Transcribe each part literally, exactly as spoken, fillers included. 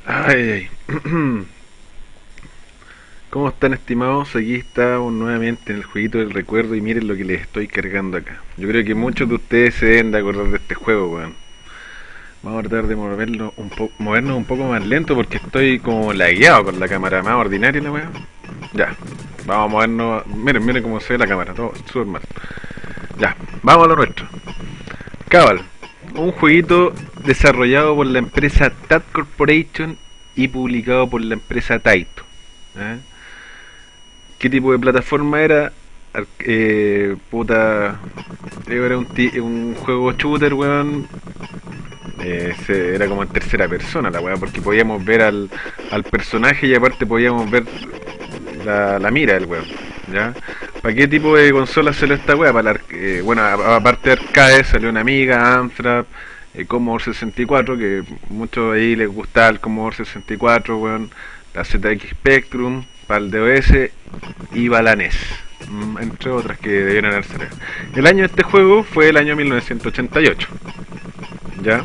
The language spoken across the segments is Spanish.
Ay, ay. ¿Cómo están, estimados? Aquí estamos nuevamente en el jueguito del recuerdo y miren lo que les estoy cargando acá. Yo creo que muchos de ustedes se deben de acordar de este juego, weón. Vamos a tratar de moverlo un po movernos un poco más lento porque estoy como lagueado con la cámara más ordinaria, la weón. Ya, vamos a movernos. Miren, miren cómo se ve la cámara, todo súper mal. Ya, vamos a lo nuestro. Cabal, un jueguito desarrollado por la empresa T A T Corporation y publicado por la empresa Taito. ¿Eh? ¿Qué tipo de plataforma era? Eh, puta, era un, un juego shooter, weón. Eh, se, era como en tercera persona la weá, porque podíamos ver al, al personaje y aparte podíamos ver la, la mira del weón. ¿Ya? ¿Para qué tipo de consola salió esta weá? Para la, eh, bueno, aparte de arcade salió una Amiga, Amstrad, eh, Commodore sesenta y cuatro, que muchos ahí les gustaba el Commodore sesenta y cuatro, weón. La Z X Spectrum, para el DOS y para la N E S, entre otras que debieron haber salido. El año de este juego fue el año mil novecientos ochenta y ocho, ¿ya?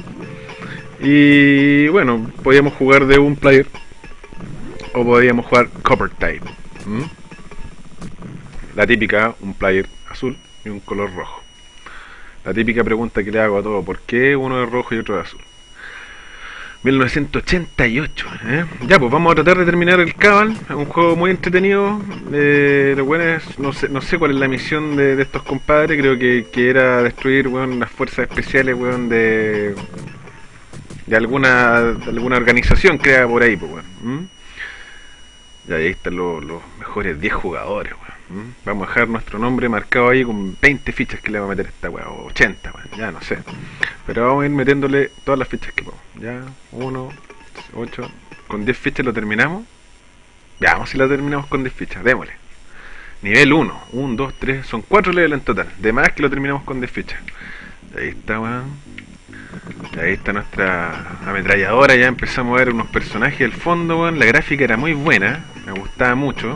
Y bueno, podíamos jugar de un player o podíamos jugar Copper Type. ¿Mm? La típica, un player azul y un color rojo. La típica pregunta que le hago a todo: ¿por qué uno es rojo y otro es azul? mil novecientos ochenta y ocho, ¿eh? Ya, pues vamos a tratar de terminar el Cabal. Es un juego muy entretenido. Eh, lo bueno es, no sé, no sé cuál es la misión de, de estos compadres. Creo que, que era destruir, weón, las fuerzas especiales, weón, de de alguna de alguna organización creada por ahí, pues, weón. ¿Mm? Y ahí están los, los mejores diez jugadores, weón. ¿Mm? Vamos a dejar nuestro nombre marcado ahí con veinte fichas que le vamos a meter a esta weón, o ochenta, weón, ya no sé. Pero vamos a ir metiéndole todas las fichas que podemos. Ya, uno, ocho, con diez fichas lo terminamos. Ya, vamos si lo terminamos con diez fichas, démosle. Nivel uno, uno, dos, tres, son cuatro levels en total. De más que lo terminamos con diez fichas. Ahí está, weón. Ahí está nuestra ametralladora. Ya empezamos a ver unos personajes del fondo, weón. La gráfica era muy buena, me gustaba mucho.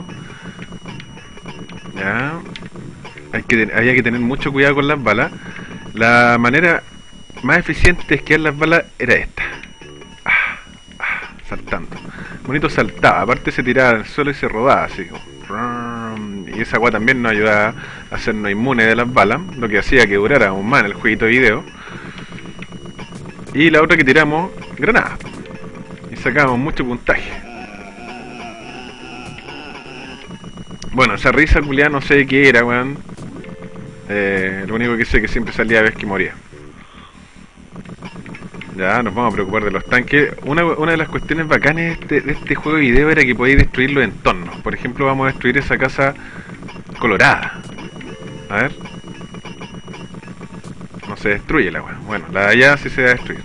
Ya. Hay que, había que tener mucho cuidado con las balas. La manera más eficiente de esquivar las balas era esta. Ah, ah, saltando. Bonito saltaba, aparte se tiraba al suelo y se rodaba así como. Y esa agua también nos ayudaba a hacernos inmunes de las balas, lo que hacía que durara aún más en el jueguito de video. Y la otra que tiramos, granadas. Y sacábamos mucho puntaje. Bueno, esa risa culiada no sé qué era, weón. Eh, lo único que sé es que siempre salía a vez que moría. Ya, nos vamos a preocupar de los tanques. Una, una de las cuestiones bacanes de este, de este juego de video era que podéis destruir los entornos. Por ejemplo, vamos a destruir esa casa colorada. A ver. No se destruye la weá. Bueno, la de allá sí se va a destruir.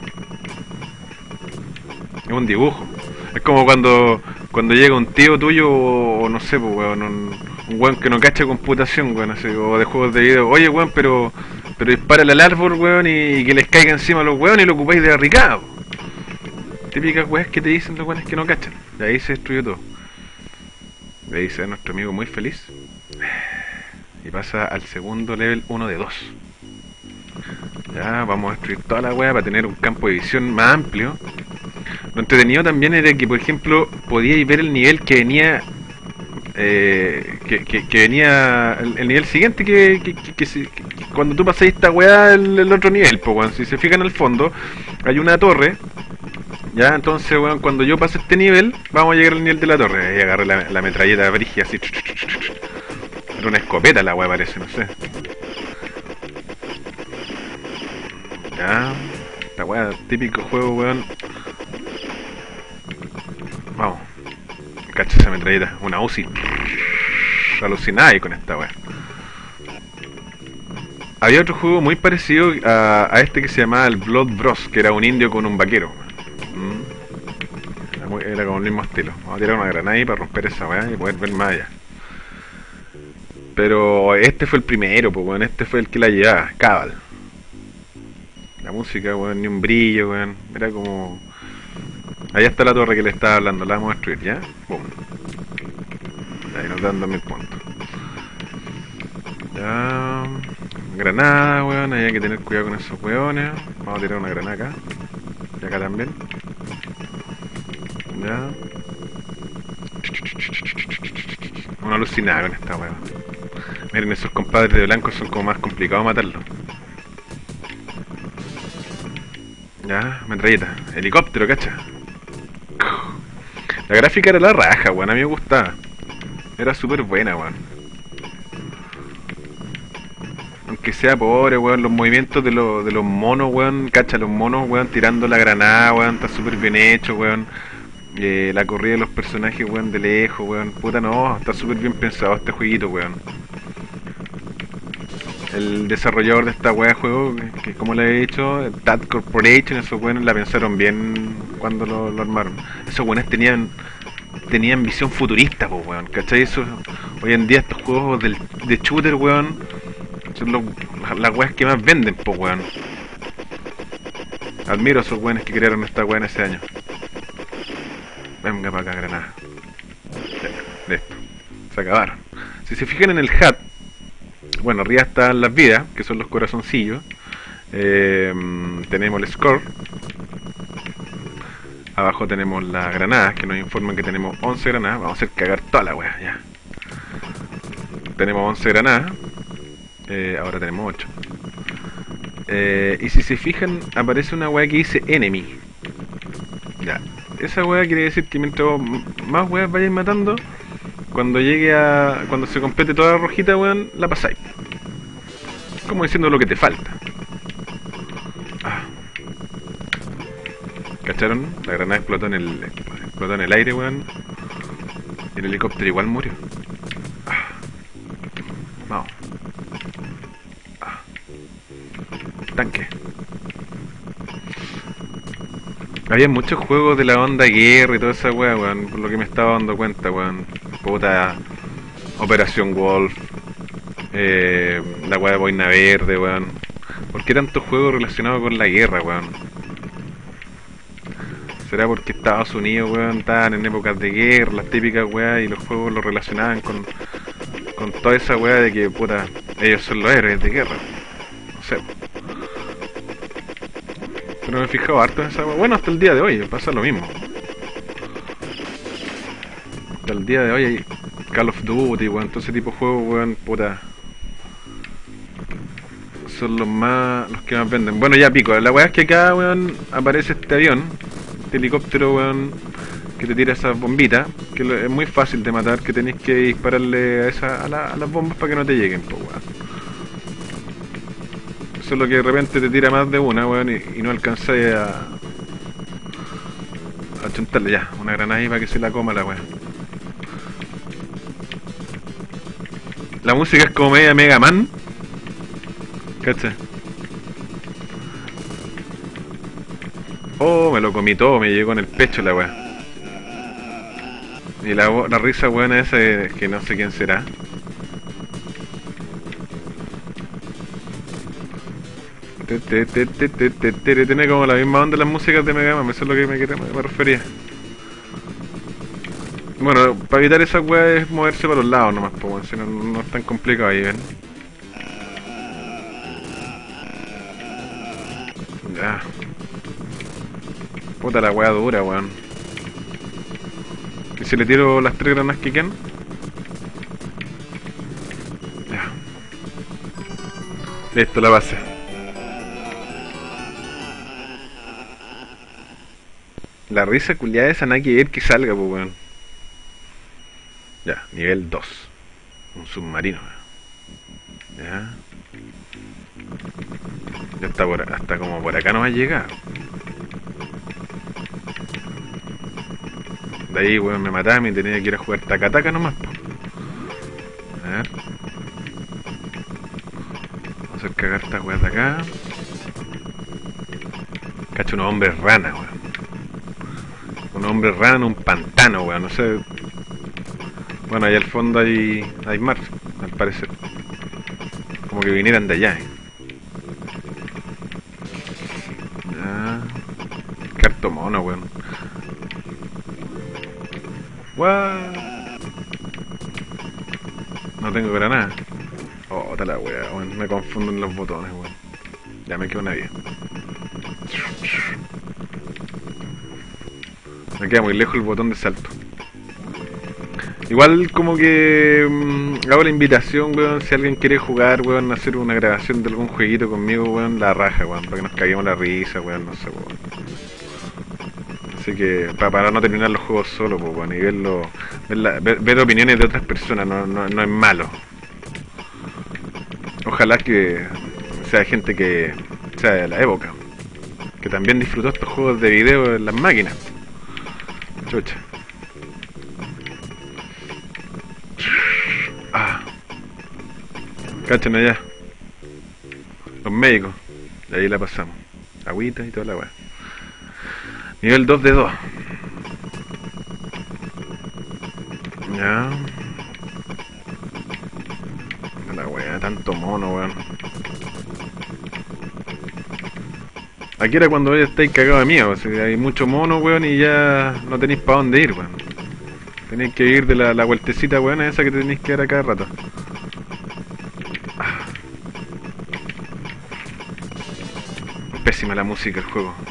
Es un dibujo. Es como cuando cuando llega un tío tuyo o, o no sé, pues weón, un, un weón que no cacha computación, weón, así, o de juegos de video. Oye, weón, pero pero dispárale al árbol, weón, y, y que les caiga encima a los weones y lo ocupáis de barricado. Típicas weas que te dicen los weones que no cachan. Y ahí se destruyó todo. Y ahí se ve nuestro amigo muy feliz. Y pasa al segundo level uno de dos. Ya, vamos a destruir toda la wea para tener un campo de visión más amplio. Lo entretenido también era que, por ejemplo, podíais ver el nivel que venía, eh, que, que, que venía el, el nivel siguiente que, que, que, que, que cuando tú pasáis esta weá el, el otro nivel, pues weón, si se fijan al fondo hay una torre, ya, entonces weón, cuando yo pase este nivel vamos a llegar al nivel de la torre. Ahí agarré la, la metralleta brigia así, era una escopeta la weá, parece, no sé. Ya, esta weá, típico juego, weón. Vamos, cacha esa metralleta, una Uzi. Alucinada y con esta weá. Había otro juego muy parecido a, a este que se llamaba el Blood Bros, que era un indio con un vaquero. Mm. Era, muy, era como el mismo estilo. Vamos a tirar una granada ahí para romper esa weá y poder ver más allá. Pero este fue el primero, pues weón, este fue el que la llevaba, Cabal. La música, weón, ni un brillo, weón. Era como... Allá está la torre que le estaba hablando, la vamos a destruir, ¿ya? Boom. Ahí nos dan dos mil puntos. Ya... Granada, weón, ahí hay que tener cuidado con esos weones. Vamos a tirar una granada acá. Y acá también. Ya. Una alucinada con esta weá. Miren, esos compadres de blanco son como más complicados matarlos. Ya, metralleta. Helicóptero, cacha. La gráfica era la raja, weón. A mí me gustaba. Era súper buena, weón. Aunque sea pobre, weón. Los movimientos de, los de los monos, weón. Cacha, los monos, weón, tirando la granada, weón. Está súper bien hecho, weón. Eh, la corrida de los personajes, weón, de lejos, weón. Puta, no. Está súper bien pensado este jueguito, weón. El desarrollador de esta weá de juego, que, que como le he dicho, T A D Corporation, esos weones la pensaron bien cuando lo, lo armaron. Esos weones tenían tenían visión futurista, pues weón, ¿cachai? Eso, hoy en día estos juegos del, de shooter, weón, son los, las weas que más venden, pues weón. Admiro a esos weones que crearon esta weá en ese año. Venga para acá, granada. De esto. Se acabaron. Si se fijan en el H U D, bueno, arriba están las vidas, que son los corazoncillos. Eh, tenemos el score. Abajo tenemos las granadas, que nos informan que tenemos once granadas. Vamos a hacer cagar toda la wea, ya. Tenemos once granadas. Eh, ahora tenemos ocho. Eh, y si se fijan, aparece una wea que dice enemy. Ya. Esa wea quiere decir que mientras más weas vayáis matando, cuando llegue a... cuando se complete toda la rojita, weón, la pasáis. Como diciendo lo que te falta. Ah. ¿Cacharon? La granada explotó en el... explotó en el aire, weón. Y el helicóptero igual murió. Ah. Vamos. Ah. Tanque. Había muchos juegos de la onda guerra y toda esa weá, weón, por lo que me estaba dando cuenta, weón. Puta, Operación Wolf, eh, la weá de Boina Verde, weón. ¿Por qué tantos juegos relacionados con la guerra, weón? ¿Será porque Estados Unidos, weón, estaban en épocas de guerra, las típicas weá, y los juegos lo relacionaban con, con toda esa weá de que, puta, ellos son los héroes de guerra? No sé. Pero me he fijado harto en esa weá. Bueno, hasta el día de hoy pasa lo mismo. Hasta el día de hoy hay Call of Duty, weón, todo ese tipo de juegos, weón, puta. Son los más, los que más venden. Bueno, ya pico, la weá es que acá, weón, aparece este avión, este helicóptero, weón, que te tira esas bombitas, que lo, es muy fácil de matar, que tenéis que dispararle a, esa, a, la, a las bombas para que no te lleguen, pues, weón. Solo que de repente te tira más de una, weón, y, y no alcanzáis a... a chuntarle ya, una granada ahí para que se la coma la weón. La música es como media Mega Man. ¿Cacha? Oh, me lo comí todo, me llegó en el pecho la weá. Y la, la risa buena esa es que no sé quién será. Tiene como la misma onda las músicas de Mega Man, eso es lo que me, me, me refería. Bueno, para evitar esa weá es moverse para los lados nomás, pues, si no, no es tan complicado ahí, ¿ven? Ya. Puta la weá dura, weón. ¿Y si le tiro las tres granadas que quedan? Ya. Listo, la base. La risa culiada esa nada que ver que salga, pues, weón. Ya, nivel dos. Un submarino. Ya. Ya está por, hasta como por acá no va a llegar. De ahí, weón, me mataba y tenía que ir a jugar taca-taca nomás, po. A ver. Vamos a hacer cagar estas weas de acá. Cacho, unos hombres rana, weón. Un hombre rana en un pantano, weón, no sé. Bueno, allá al fondo hay, hay mar, al parecer. Como que vinieran de allá, eh. Ya. Carto mono, weón. What? No tengo granada. Oh, ta la wea, weón. Me confunden los botones, weón. Ya me quedo una vida. Me queda muy lejos el botón de salto. Igual como que mmm, hago la invitación, weón, si alguien quiere jugar, weón, hacer una grabación de algún jueguito conmigo, weón, la raja, weón, para que nos caguemos la risa, weón, no sé, weón. Así que, pa- para no terminar los juegos solo, pues, weón, y verlo, ver, la- ver- ver opiniones de otras personas, no, no, no es malo. Ojalá que sea gente que sea de la época, que también disfrutó estos juegos de video en las máquinas. Chucha. Ah, cachen allá. Los médicos. Y ahí la pasamos. Agüita y toda la weá. Nivel dos de dos. Ya. La weá, tanto mono, weón. Aquí era cuando ya estáis cagados de miedo. O sea, hay mucho mono, weón, y ya no tenéis para dónde ir, weón. Tenéis que ir de la, la vueltecita, weón, esa que tenéis que dar a cada rato. Ah, pésima la música del juego.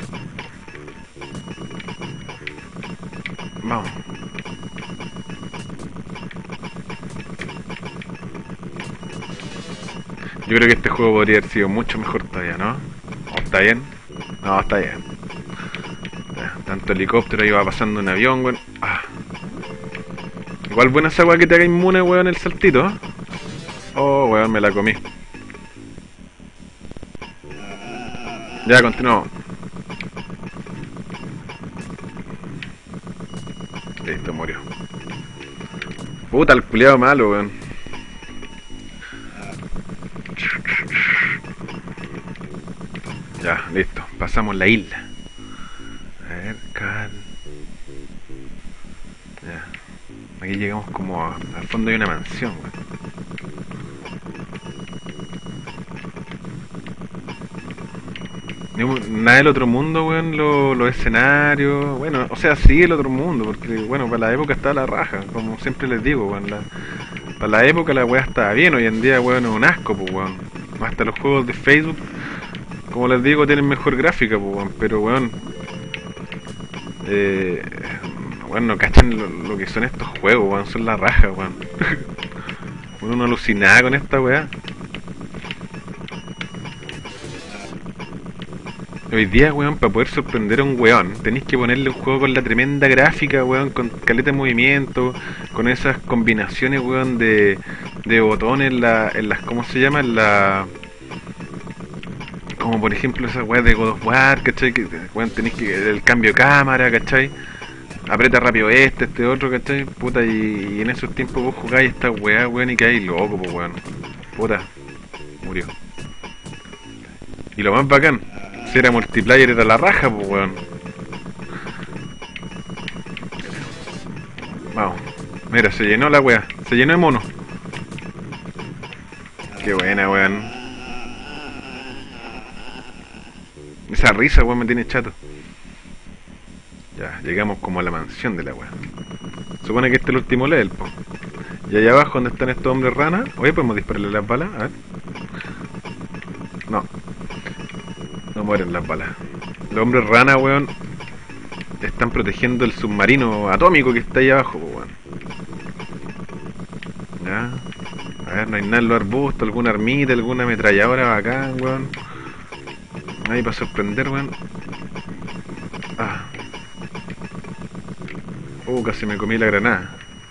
Vamos. Yo creo que este juego podría haber sido mucho mejor todavía, ¿no? ¿O está bien? No, está bien. Ya, tanto helicóptero iba pasando un avión, weón. Ah. Igual buena esa weá que te haga inmune, weón, el saltito. Oh, weón, me la comí. Ya, continuamos. Listo, murió. Puta, el culiado malo, weón. Ya, listo. Pasamos la isla. A ver, cal. Ya. Aquí llegamos como a- al fondo hay una mansión, weón. Ni- Nada del otro mundo, weón, lo- los escenarios, bueno, o sea, sí el otro mundo, porque, bueno, para la época está la raja, como siempre les digo, weón, la- para la época la weá estaba bien, hoy en día, weón, es un asco, pues, weón. Hasta los juegos de Facebook, como les digo, tienen mejor gráfica, pues, weón, pero, weón, eh, weón, no cachan lo, lo que son estos juegos, weón, son la raja, weón. Uno no alucinaba con esta weá. Hoy día, weón, para poder sorprender a un weón, tenéis que ponerle un juego con la tremenda gráfica, weón, con caleta de movimiento, con esas combinaciones, weón, de, de botones en, la, en las, ¿cómo se llama? En la... Como por ejemplo esas weas de God of War, ¿cachai? Que, weón, tenéis que... El cambio de cámara, ¿cachai? Aprieta rápido este, este otro, ¿cachai? Puta, y, y en esos tiempos vos jugáis esta weá, weón, y quedáis loco, pues, weón. Puta, murió. Y lo más bacán, si era multiplayer era la raja, pues, weón. Vamos. Mira, se llenó la weá. Se llenó de mono. Qué buena, weón. Esa risa, weón, me tiene chato. Ya, llegamos como a la mansión de la weá. Supone que este es el último level, po. Y allá abajo donde están estos hombres ranas. Oye, podemos dispararle las balas. A ver. No, no mueren las balas. Los hombres rana, weón, están protegiendo el submarino atómico que está ahí abajo, po, weón. Ya. A ver, no hay nada en los arbustos, alguna armita, alguna ametralladora bacán, weón. Ahí para sorprender, weón. Ah. Uh, casi me comí la granada.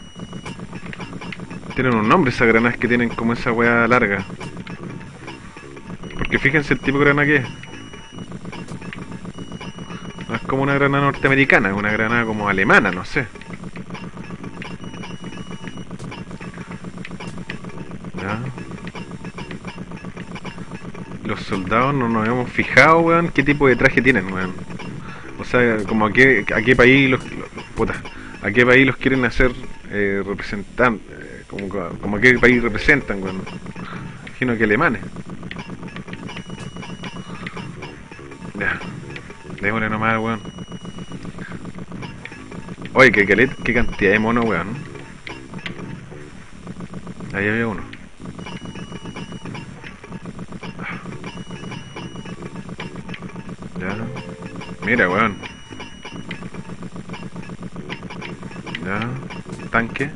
Tienen un nombre esas granadas que tienen como esa weá larga. Porque fíjense el tipo de granada que es. No es como una granada norteamericana, es una granada como alemana, no sé. Ya. Los soldados no nos hemos fijado, weón, qué tipo de traje tienen, weón. O sea, como a qué, a qué país los, los- puta, a qué país los quieren hacer eh, representan, eh, como, como a qué país representan, weón. Imagino que alemanes. Ya, démosle nomás, weón. Oye, qué, calet- qué cantidad de monos, weón. Ahí había uno. Ya. Mira, weón. Ya. Tanque.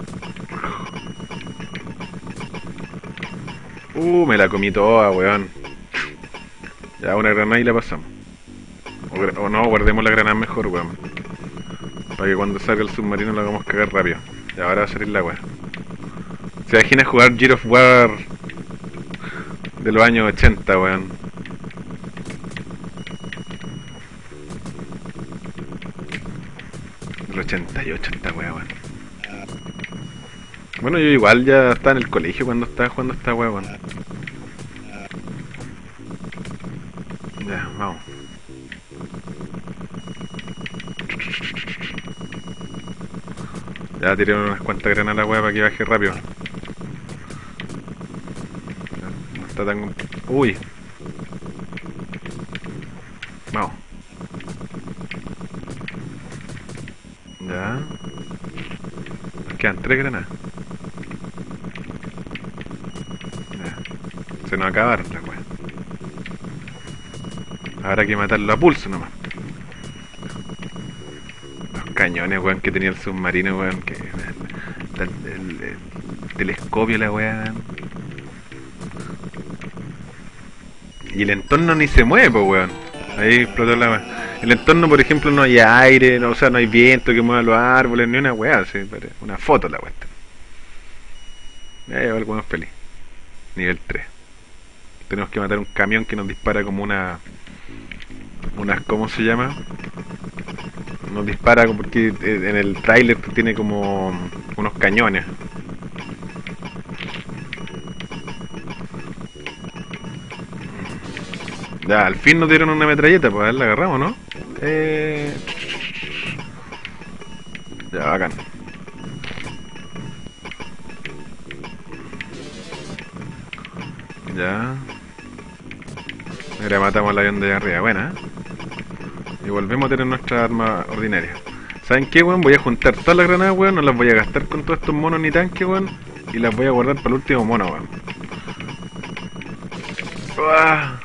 Uh, me la comí toda, weón. Ya, una granada y la pasamos. O, o no, guardemos la granada mejor, weón. Para que cuando salga el submarino lo hagamos cagar rápido. Y ahora va a salir la weá. ¿Se imagina jugar Gears of War de los años ochenta, weón? Del ochenta y ocho esta weá, weón. Bueno, yo igual ya estaba en el colegio cuando estaba jugando esta weá, weón. Ya, vamos. Ya tiré unas cuantas granadas a la weá para que baje rápido. No está tan... Uy. Vamos. Ya. Nos quedan tres granadas. Ya. Se nos acabaron las weas. Habrá que matarlo a pulso nomás. Los cañones, weón, que tenía el submarino, weón. Que... El, el, el, el telescopio, la weá. Y el entorno ni se mueve, pues, weón. Ahí explotó la weá. El entorno, por ejemplo, no hay aire, no, o sea, no hay viento que mueva los árboles, ni una weá, sí, una foto la weá. Ahí va el weón feliz. Nivel tres. Tenemos que matar un camión que nos dispara como una... Unas, ¿cómo se llama? Nos dispara porque en el tráiler tiene como unos cañones. Ya, al fin nos dieron una metralleta, pues a ver, la agarramos, ¿no? Eh... Ya, bacán. Ya. Ahora matamos al avión de allá arriba, buena, ¿eh? Y volvemos a tener nuestra arma ordinaria. ¿Saben qué, weón? Voy a juntar todas las granadas, weón. No las voy a gastar con todos estos monos ni tanques, weón. Y las voy a guardar para el último mono, weón. ¡Uah!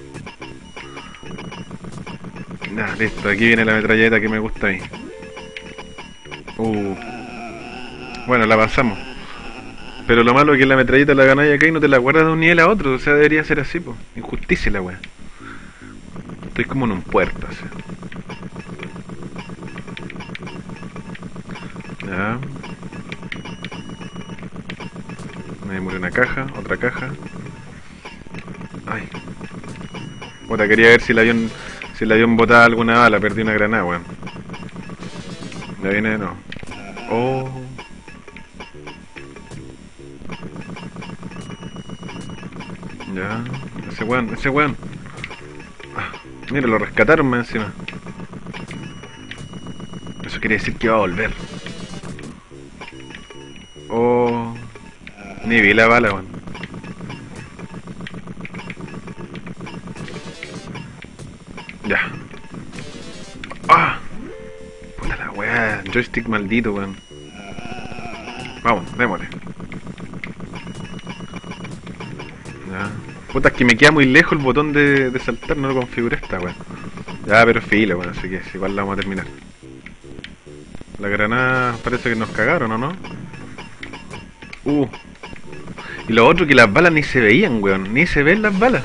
Ya, listo. Aquí viene la metralleta que me gusta a mí. Uh. Bueno, la pasamos. Pero lo malo es que la metralleta la ganáis acá y no te la guardas de un nivel a otro. O sea, debería ser así, pues. Injusticia la weá. Estoy como en un puerto, así. Ya. Me murió una caja, otra caja. Ay. Puta, quería ver si el avión... Si el avión botaba alguna bala, perdí una granada, weón. Ya viene, no. Oh. Ya. Ese weón, ese weón. Ah, mira, lo rescataron más encima. Eso quiere decir que va a volver. Oh. Ni vi la bala, weón. Ya. ¡Ah! Puta la weá, joystick maldito, weón. Vamos, démosle. Ya. Puta, es que me queda muy lejos el botón de, de saltar, no lo configuré esta, weón. Ya, pero fila, weón, así que igual la vamos a terminar. La granada parece que nos cagaron, ¿o no? Uh. Y lo otro que las balas ni se veían, weón. Ni se ven las balas.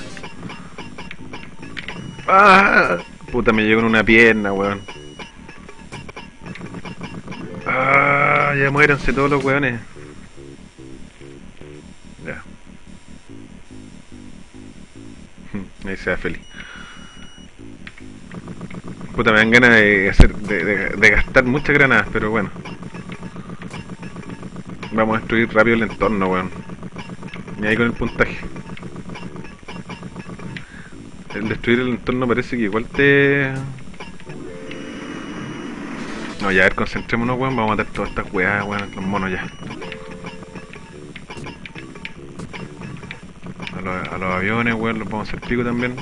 ¡Ah! Puta, me llegó en una pierna, weón. ¡Ah! Ya muéranse todos los weones. Ya. Ahí sea feliz. Puta, me dan ganas de hacer, de, de, de gastar muchas granadas, pero bueno. Vamos a destruir rápido el entorno, weón. Y ahí con el puntaje. El destruir el entorno parece que igual te... No, ya, a ver, concentrémonos, weón. Vamos a matar todas estas weas, weón. Los monos ya. A los, a los aviones, weón, los vamos a hacer pico también.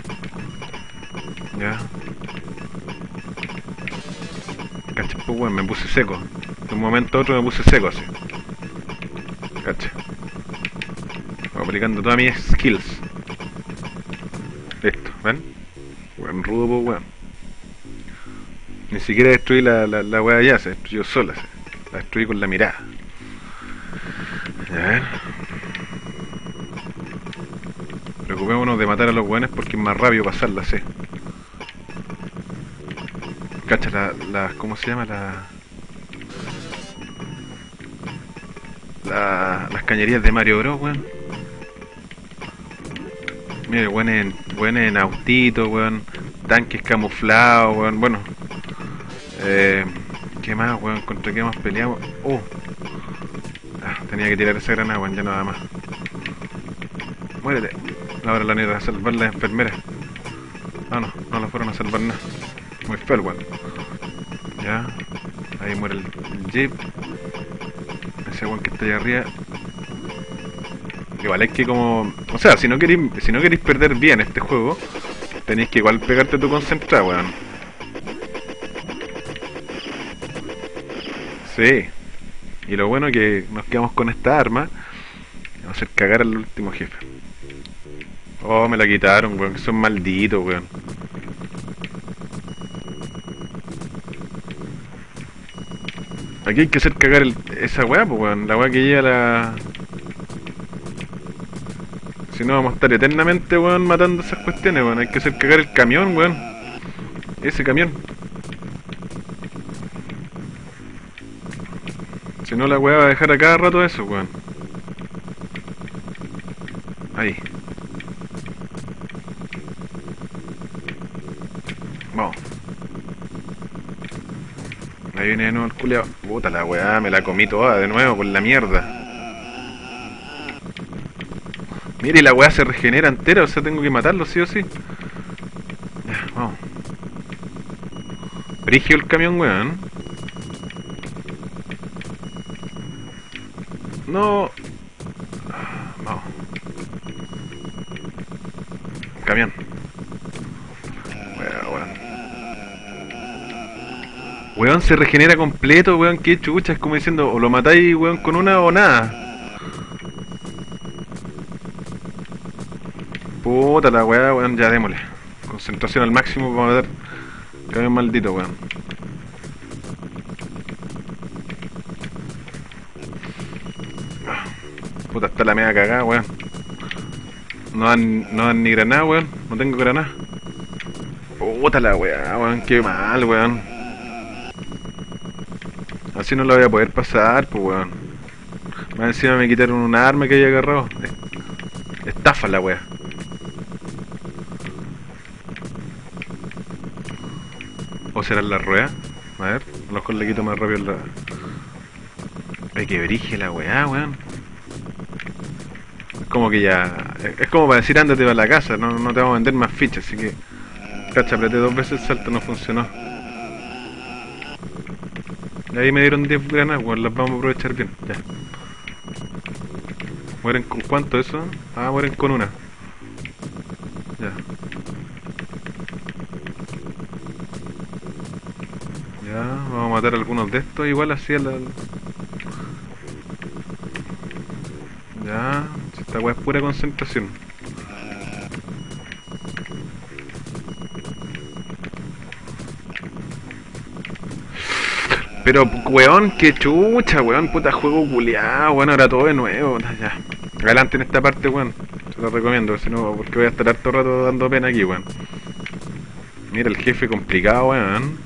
Ya. Cacha, pues, weón, me puse seco. De un momento a otro me puse seco, así. Cacha. Voy aplicando todas mis skills. Listo, ¿ven? Weón rudo, pues, weón. Ni siquiera destruí la, la, la wea ya, se destruyó sola. ¿Sí? La destruí con la mirada. A ver. Preocupémonos de matar a los buenos porque es más rápido pasarla, sí. Cacha, la, la... ¿cómo se llama? La... la las cañerías de Mario Bros, weón. Mire, weón en, weón en autito, weón. Tanques camuflados, weón. Bueno. Eh, ¿Qué más, weón? ¿Contra qué más peleamos? Uh. Ah, tenía que tirar esa granada, weón. Ya nada más. Muérete. Ahora la neta a salvar las enfermeras. Ah, no. No la fueron a salvar nada. Muy feo el weón. Ya. Ahí muere el, el jeep. Ese weón que está ahí arriba. Igual es que como... O sea, si no queréis si no queréis perder bien este juego, tenéis que igual pegarte tu concentrado, weón. Sí. Y lo bueno es que nos quedamos con esta arma. Vamos a hacer cagar al último jefe. Oh, me la quitaron, weón. Que son malditos, weón. Aquí hay que hacer cagar el, esa weá, pues, weón. La weá que llega a la... Si no vamos a estar eternamente, weón, matando esas cuestiones, weón. Hay que hacer cagar el camión, weón. Ese camión. Si no, la weá va a dejar a cada rato eso, weón. Ahí. Vamos. Ahí viene de nuevo el culiao. Puta la weá, me la comí toda de nuevo por la mierda. Mire, la weá se regenera entera, o sea, tengo que matarlo sí o sí. Ya, vamos. Brigio el camión, weón. No. Vamos. Camión. Weón, weón. Weón, se regenera completo, weón. Qué chucha, es como diciendo, o lo matáis, weón, con una o nada. Puta la weá, weón, ya démosle. Concentración al máximo para matar. Camión maldito, weón. Puta, está la media cagada, weón. No dan, no dan ni granada, weón. No tengo granada. Puta la weá, weón. Qué mal, weón. Así no lo voy a poder pasar, pues, weón. Más encima me quitaron un arma que había agarrado. Estafa la weá. ¿O serán las ruedas? A ver, a lo mejor le quito más rápido la... Ay, que brige la weá, weón. Es como que ya... Es como para decir ándate para la casa, no, no te vamos a vender más fichas, así que... Cacha, apreté dos veces el salto, no funcionó. Y ahí me dieron diez granadas, weón, las vamos a aprovechar bien, ya. ¿Mueren con cuánto eso? Ah, mueren con una. Ya. Ya, vamos a matar algunos de estos, igual así a la... Ya, esta weá es pura concentración. Pero, weón, qué chucha, weón, puta juego culiao, weón, ahora todo de nuevo, ya. Adelante en esta parte, weón, se lo recomiendo, si no, porque voy a estar harto rato dando pena aquí, weón. Mira el jefe complicado, weón.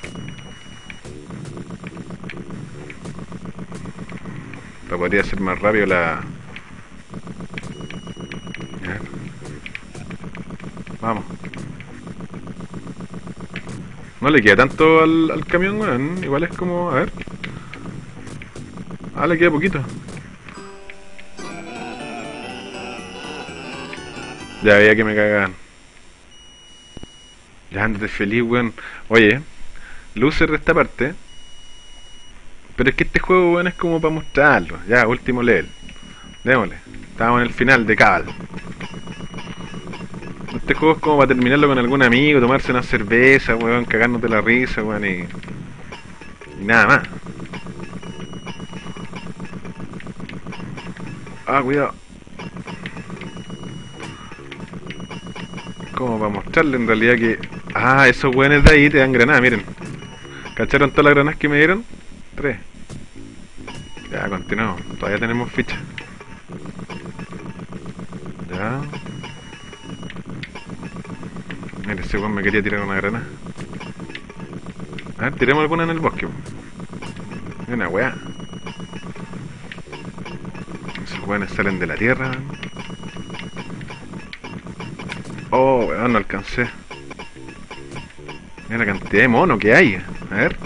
Pero podría ser más rápido la... Ya. Vamos. No le queda tanto al, al camión, weón. Igual es como... A ver. Ah, le queda poquito. Ya veía que me cagaban. Ya ándate feliz, weón. Oye, loser de esta parte. Pero es que este juego, weón, es como para mostrarlo. Ya, último level. Démosle. Estamos en el final de Cabal. Este juego es como para terminarlo con algún amigo, tomarse una cerveza, weón, cagarnos de la risa, weón, y... y nada más. Ah, cuidado. Como para mostrarle en realidad que... Ah, esos weones de ahí te dan granadas, miren. ¿Cacharon todas las granadas que me dieron? Tres. Ya, continuamos. Todavía tenemos ficha. Ya. Mira, ese weón me quería tirar una granada. A ver, tiremos alguna en el bosque. Hay una weá. Esos weones salen de la tierra. Oh, weón, no alcancé. Mira la cantidad de monos que hay. A ver.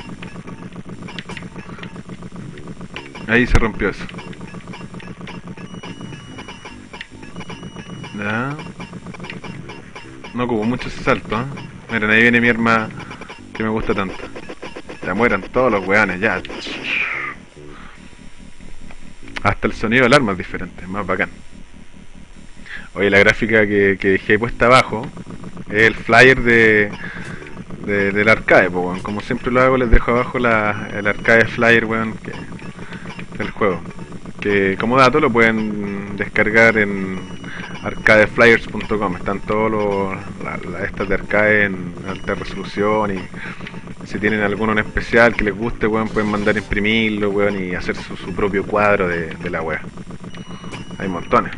Ahí se rompió eso. Ya. No ocupo mucho ese salto, ¿eh? Miren, ahí viene mi arma que me gusta tanto. Ya mueran todos los weones, ya. Hasta el sonido del arma es diferente, es más bacán. Oye, la gráfica que, que dejé puesta abajo es el flyer de, de del arcade, po, weón. Como siempre lo hago, les dejo abajo la, el arcade flyer, weón, que, del juego. Que como dato lo pueden descargar en arcade flyers punto com. Están todos los la, la, estas de arcade en alta resolución, y si tienen alguno en especial que les guste, weón, pueden mandar a imprimirlo, weón, y hacer su, su propio cuadro de, de la wea. Hay montones.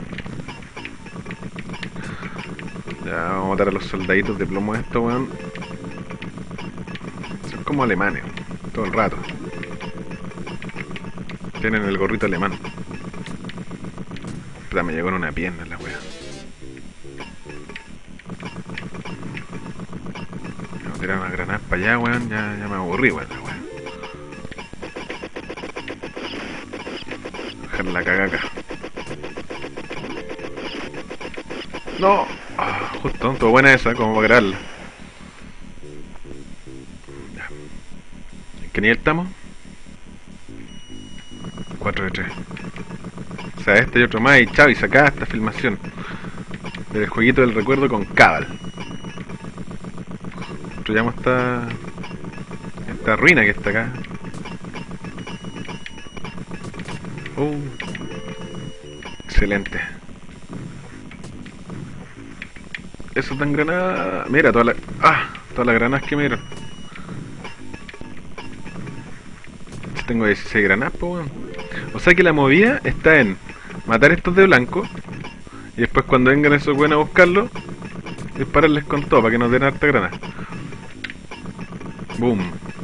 Ya vamos a matar a los soldaditos de plomo estos, weón. Son como alemanes, todo el rato. Tienen el gorrito alemán. Puta, me llegó en una pierna la wea. Vamos a tirar unas granadas para allá, weón. Ya, ya me aburrí, weón, la wea. Dejar la cagaca. No, ah, justo, todo buena esa, como para grabarla. Ya. ¿En qué nivel estamos? cuatro de tres. O sea, este y otro más, y chao, y sacá esta filmación del jueguito del recuerdo con Cabal. Destruyamos esta esta ruina que está acá. Uh, excelente. Eso tan granada. Mira, todas las. Ah, todas las granadas que me dieron. Tengo dieciséis granadas, po, weón. O sea que la movida está en matar estos de blanco, y después cuando vengan esos buenos a buscarlo, dispararles con todo para que nos den harta granada. Boom.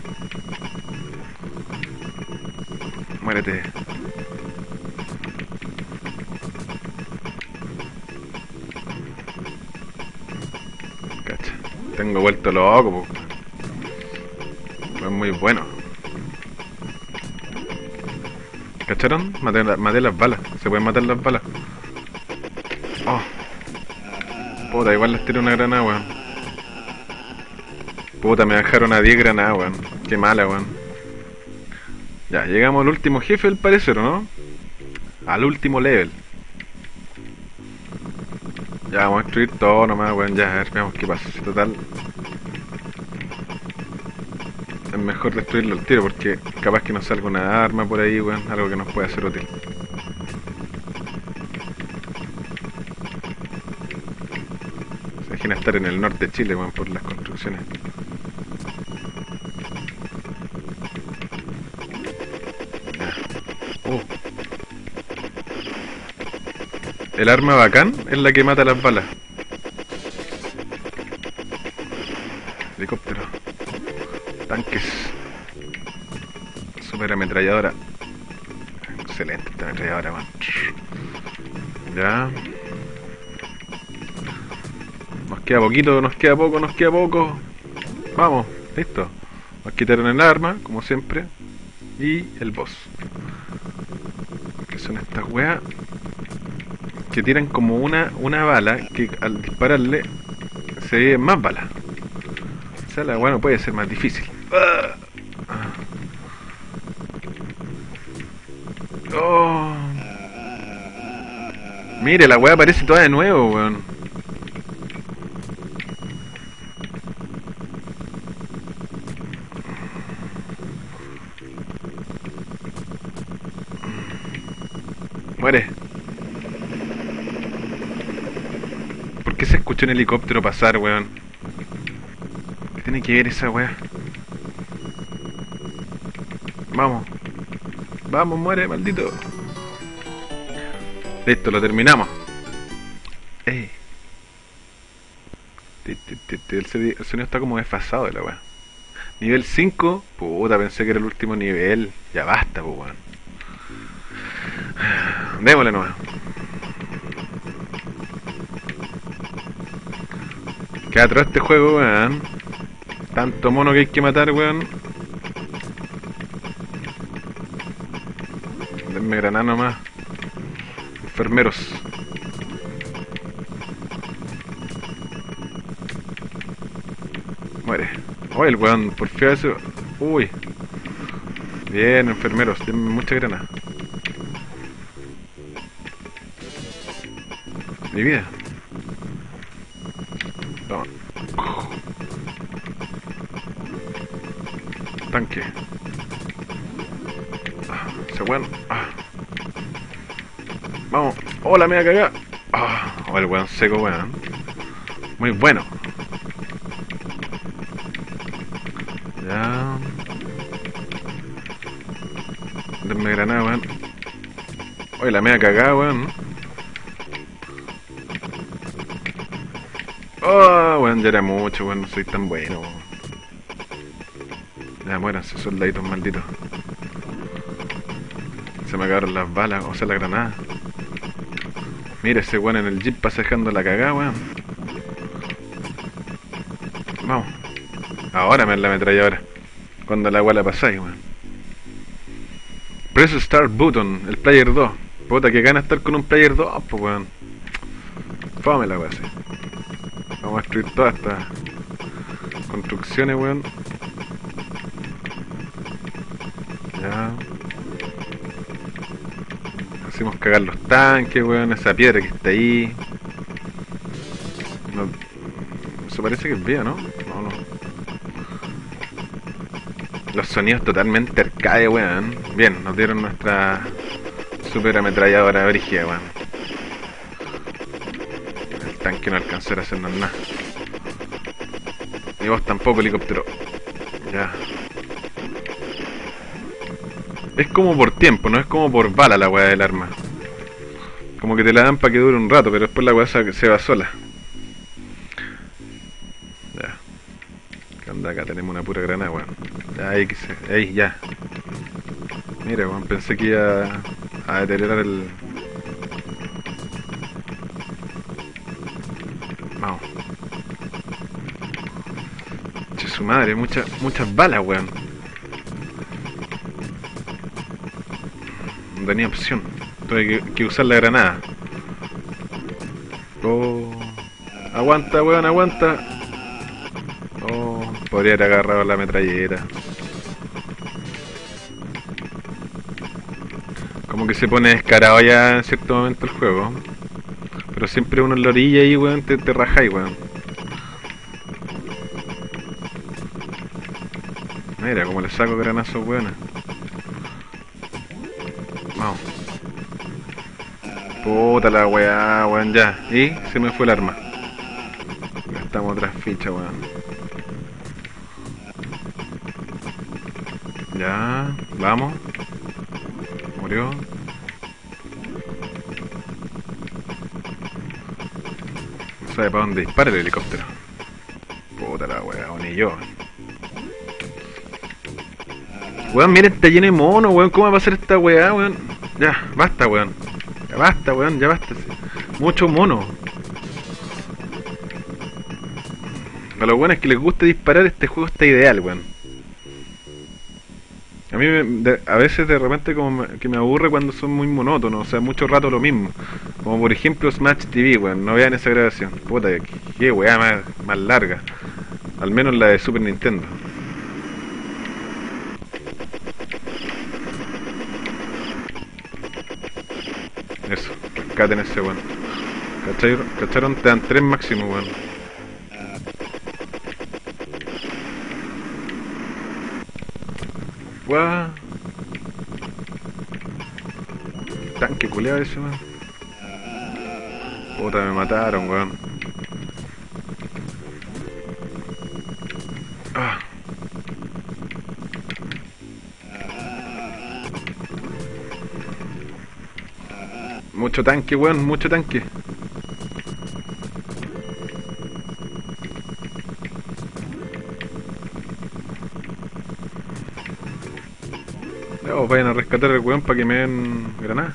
Muérete. Cacha. Tengo vuelto loco, po. Es muy bueno. ¿Cacharon? Maté, maté las balas. Se pueden matar las balas. Oh. Puta, igual les tiré una granada, weón. Puta, me dejaron a diez granadas, weón. Qué mala, weón. Ya, llegamos al último jefe, al parecer, ¿o no? Al último level. Ya, vamos a destruir todo nomás, weón. Ya, a ver, veamos qué pasa. Si total... es mejor destruirlo al tiro, porque capaz que nos salga una arma por ahí, weón. Algo que nos pueda ser útil. Se imagina estar en el norte de Chile, weón, por las construcciones. Uh. El arma bacán es la que mata las balas. Helicóptero. Tanques. Super ametralladora. Excelente esta ametralladora, man. Ya. Nos queda poquito, nos queda poco, nos queda poco. Vamos, listo. Nos quitaron el arma, como siempre. Y el boss. Que son estas weas que tiran como una, una bala que al dispararle se ve más balas. O sea, la wea no puede ser más difícil. Oh. Mire, la wea aparece toda de nuevo, weón. Muere. ¿Por qué se escuchó un helicóptero pasar, weón? ¿Qué tiene que ver esa wea? Vamos. Vamos, muere, maldito. Listo, lo terminamos. Ey. El sonido está como desfasado de la weá. Nivel cinco. Puta, pensé que era el último nivel. Ya basta, pues weón. Démosle nomás. Qué atroz este juego, weón. Tanto mono que hay que matar, weón. Denme granada nomás. Enfermeros. Muere. Uy, el weón, por fin eso. Uy. Bien, enfermeros, denme mucha granada. Mi vida. Toma. Tanque. Ah, ese weón. Ah. Vamos. Hola, me voy a cagar. Ah, oh, el weón seco, weón. Muy bueno. Ya. Denme granada, weón. Oye, la media cagada, weón. Oh, weón, ya era mucho, weón. No soy tan bueno, weón. Ya, muéranse, soldaditos malditos. Se me acabaron las balas, o sea, la granada. Mira ese weón en el jeep pasejando la cagada, weón. Vamos. Ahora me la ametralladora. Cuando la weá la pasáis, weón. Press Start Button, el Player dos. Puta, que gana estar con un Player dos, pues weón. Fame la weá, sí. Vamos a destruir todas estas construcciones, weón. Ya. Hacemos cagar los tanques, weón. Esa piedra que está ahí. No, eso parece que es vía, ¿no? No, no. Los sonidos totalmente arcade, weón. Bien, nos dieron nuestra super ametralladora brígida, weón. El tanque no alcanzará a hacernos nada. Y vos tampoco, helicóptero. Ya. Es como por tiempo, no es como por bala la weá del arma. Como que te la dan para que dure un rato, pero después la weá se va sola. Ya. ¿Qué onda? Acá tenemos una pura granada, weón. Ya, ahí, ahí, ya. Mira, weón, pensé que iba a deteriorar el... Vamos. Che, su madre, muchas, muchas balas, weón. No tenía opción. Tuve que, que usar la granada. Oh. Aguanta, weón, aguanta. Oh, podría haber agarrado la metralleta. Como que se pone descarado ya en cierto momento el juego. Pero siempre uno en la orilla ahí, weón, te, te rajáis, weón. Mira, como le saco granazos, weón. Vamos. Puta la weá, weón, ya. Y se me fue el arma. Gastamos otras fichas, weón. Ya, vamos. Murió. No sabe para dónde dispara el helicóptero. Puta la weá, o ni yo. Weón, miren, está lleno de mono, weón. ¿Cómo va a pasar esta weá, weón? Ya, basta, weón. Ya basta, weón, ya basta. Mucho mono. A los buenos que les gusta disparar, este juego está ideal, weón. A mí me, de, a veces de repente como me, que me aburre cuando son muy monótonos, o sea, mucho rato lo mismo. Como por ejemplo Smash T V, weón, no vean esa grabación. Puta, qué weá más, más larga. Al menos la de Super Nintendo. Eso, rescaten ese weón. ¿Cacharon? ¿Cacharon? Te dan tres máximo, weón. Guau. Tanque culeado ese, weón. Puta, me mataron, weón. Ah. Mucho tanque, weón, mucho tanque. Ya, vos vayan a rescatar al weón para que me den granada.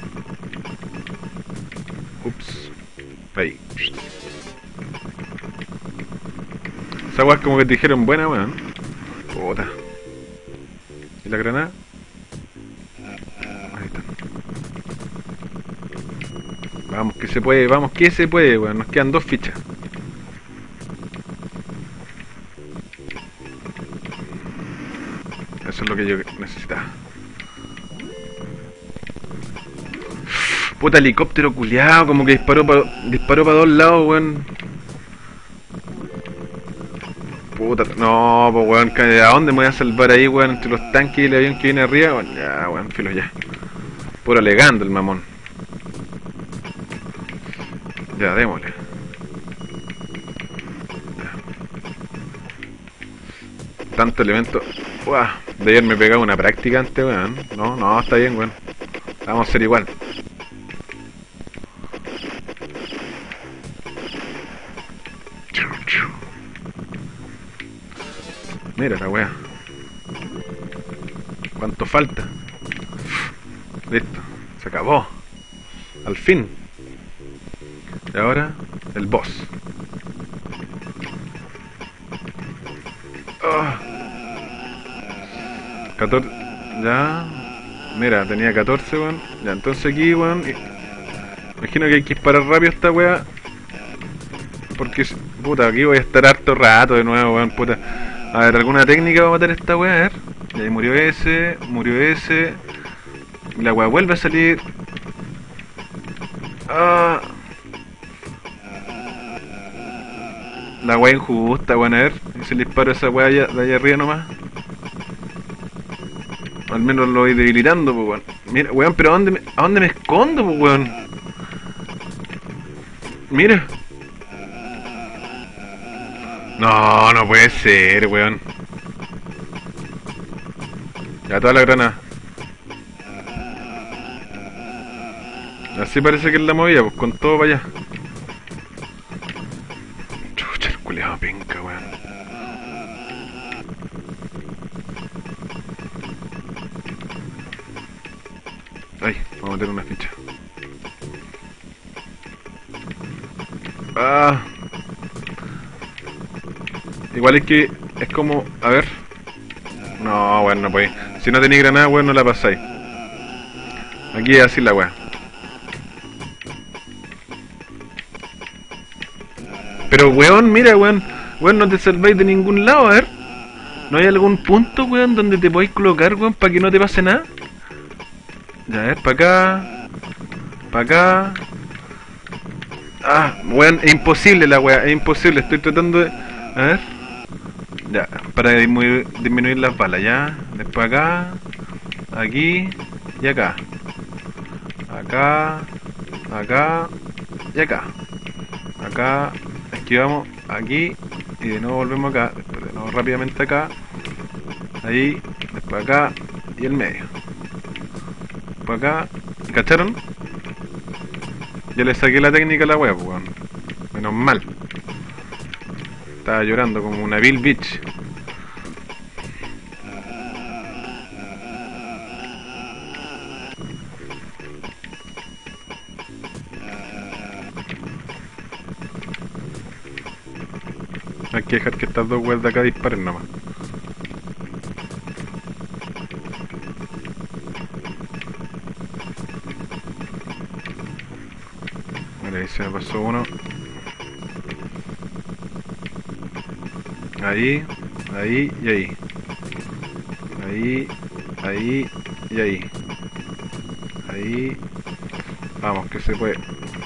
Ups. Ahí. Esa weá es como que te dijeron buena, weón. Puta. ¿Y la granada? Ahí está. Vamos que se puede, vamos que se puede, weón. Nos quedan dos fichas. Eso es lo que yo necesitaba. Puta helicóptero culiao, como que disparó para disparó para dos lados, weón. Puta, no, pues weón, ¿a dónde me voy a salvar ahí, weón? Entre los tanques y el avión que viene arriba, weón. Ya, weón, filo ya. Puro alegando el mamón. Ya, démosle. Ya. Tanto elemento. Uah, de ayer me pegaba una práctica antes, weón. No, no, está bien, weón. Vamos a ser igual. Mira la weá. ¿Cuánto falta? Listo. Se acabó. Al fin. Y ahora, el boss. Oh. catorce. Ya. Mira, tenía catorce, weón. Ya, entonces aquí, weón. Imagino que hay que disparar rápido a esta weá. Porque, puta, aquí voy a estar harto rato de nuevo, weón, puta. A ver, ¿alguna técnica para matar a esta weá? A ver. Y ahí murió ese, murió ese. Y la weá vuelve a salir. Ah. La weá injusta, weón, a ver. Y se le disparo a esa weá allá, de allá arriba nomás. Al menos lo voy debilitando, pues weón. Mira, weón, pero ¿a dónde me, a dónde me escondo, pues weón? Mira. No, no puede ser, weón. Ya, toda la granada. Así parece que es la movida, pues con todo para allá. Chucha, el culiao penca, weón. Ay, vamos a meter una ficha. Ah. Igual es que es como, a ver. No, weón, no podéis. Si no tenéis granada, weón, no la pasáis. Aquí es así la weá. Pero weón, mira, weón. Weón, no te salváis de ningún lado, a ver. ¿No hay algún punto, weón, donde te podáis colocar, weón, para que no te pase nada? Ya, a ver, para acá. Para acá. Ah, weón, es imposible la weá, es imposible. Estoy tratando de... A ver. Ya, para disminuir, disminuir las balas, ya. Después acá. Aquí. Y acá. Acá. Acá. Y acá. Acá. Esquivamos aquí. Y de nuevo volvemos acá. Después de nuevo rápidamente acá. Ahí. Después acá. Y el medio. Después acá. ¿Cacharon? Ya le saqué la técnica a la web, weón. Menos mal. Estaba llorando como una Bill Bitch. Hay que dejar que estas dos weas de acá disparen nomás. Vale, ahí se me pasó uno. Ahí, ahí y ahí. Ahí, ahí y ahí. Ahí. Vamos, que se puede.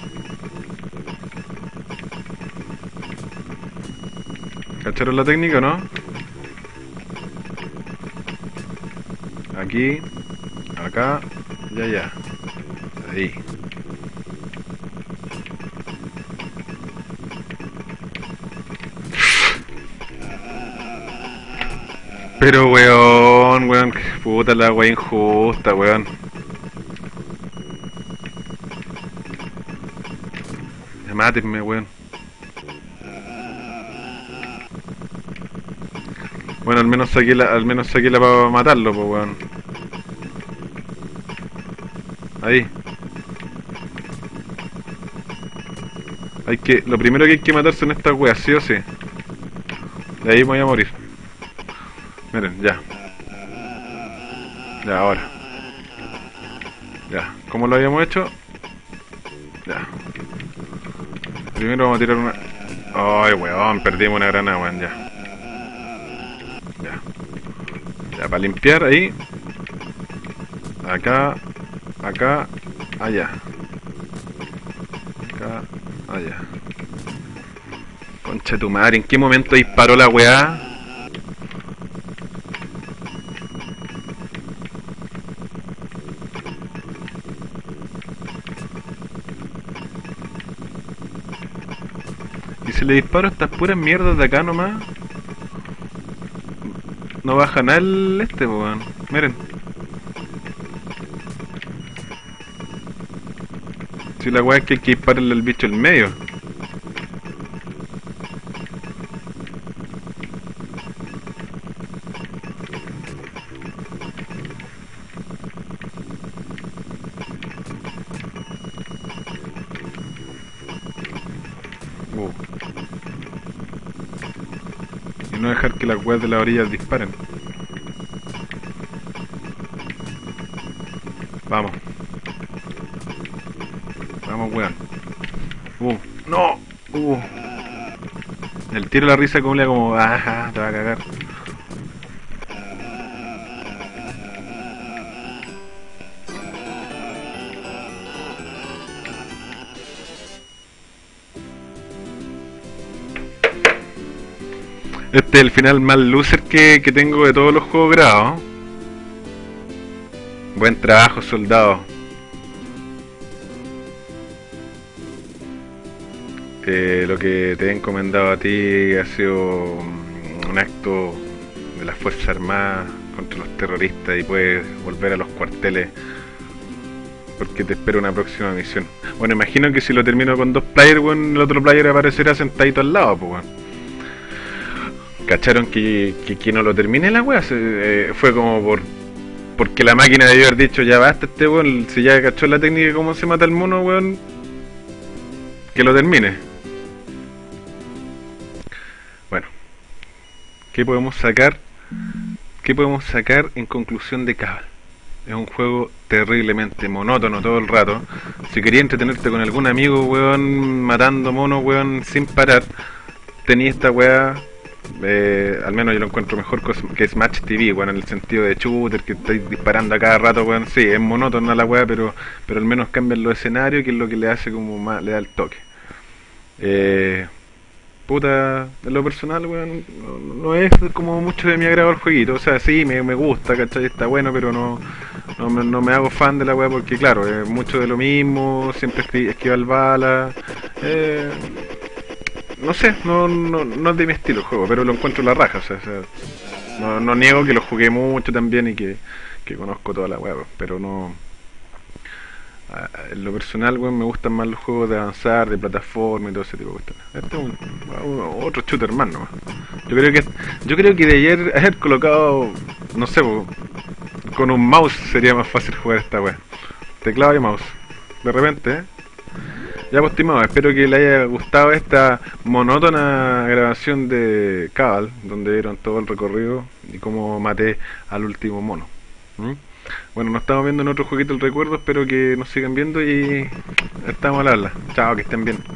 ¿Cacharon la técnica o no? Aquí, acá y allá. Ahí. Pero weón, weón, puta la wea injusta, weón. mátenme, weón. Bueno, al menos saqué la, al menos saqué la para matarlo, pues, weón. Ahí. Hay que, lo primero que hay que matarse en esta wea, sí o sí. De ahí me voy a morir. Miren, ya. Ya, ahora. Ya, ¿cómo lo habíamos hecho? Ya. Primero vamos a tirar una... Ay, weón, perdimos una granada, weón, ya. Ya. Ya, para limpiar ahí. Acá. Acá. Allá. Acá. Allá. Concha de tu madre, ¿en qué momento disparó la weá? Y si le disparo a estas puras mierdas de acá nomás, no baja nada el este, po, weón. Miren. Si la weá es que hay que dispararle al bicho en medio. Uh. Y no dejar que las weas de la orilla disparen. Vamos. Vamos, weón. Uh, no. Uh. El tiro de la risa como le como, ajá, te va a cagar. Este es el final más loser que, que tengo de todos los juegos grabados. Buen trabajo, soldado. Eh, lo que te he encomendado a ti ha sido un acto de las Fuerzas Armadas contra los terroristas y puedes volver a los cuarteles porque te espera una próxima misión. Bueno, imagino que si lo termino con dos players, bueno, el otro player aparecerá sentadito al lado, pues bueno. ¿Cacharon que, que, que no lo termine la wea? Eh, fue como por... Porque la máquina debió haber dicho, ya basta este weón, si ya cachó la técnica de cómo se mata el mono, weón, que lo termine. Bueno, ¿qué podemos sacar? ¿Qué podemos sacar en conclusión de Cabal? Es un juego terriblemente monótono todo el rato. Si querías entretenerte con algún amigo, weón, matando monos, weón, sin parar, tenía esta weá. Eh, al menos yo lo encuentro mejor que Smash T V, bueno, en el sentido de shooter, que estáis disparando a cada rato, bueno, sí, es monótona la weá, pero, pero al menos cambian los escenarios, que es lo que le hace como más, le da el toque. Eh, puta, en lo personal, weón, no, no es como mucho de mi agrado el jueguito, o sea, sí, me, me gusta, ¿cachai? Está bueno, pero no, no, me, no me hago fan de la weá porque, claro, es mucho de lo mismo, siempre esqui esquivar balas, eh... No sé, no, no, no es de mi estilo el juego, pero lo encuentro la raja, o sea, o sea no, no niego que lo jugué mucho también y que, que conozco toda la web, pero no... En lo personal, weón, me gustan más los juegos de avanzar, de plataforma y todo ese tipo de cuestiones. Este es un, un, otro shooter más, ¿no? Yo creo que yo creo que de ayer haber colocado, no sé, con un mouse sería más fácil jugar esta web. Teclado y mouse. De repente, ¿eh? Ya pues, estimado, espero que le haya gustado esta monótona grabación de Cabal, donde vieron todo el recorrido y cómo maté al último mono. ¿Mm? Bueno, nos estamos viendo en otro jueguito del recuerdo, espero que nos sigan viendo y estamos al habla. Chao, que estén bien.